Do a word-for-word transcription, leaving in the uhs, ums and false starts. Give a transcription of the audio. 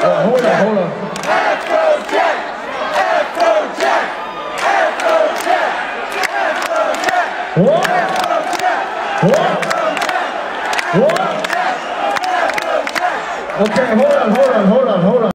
hold on, hold on. Afrojack, Afrojack, Afrojack, Afrojack. What? What? What? Okay, hold on, hold on, hold on, hold on.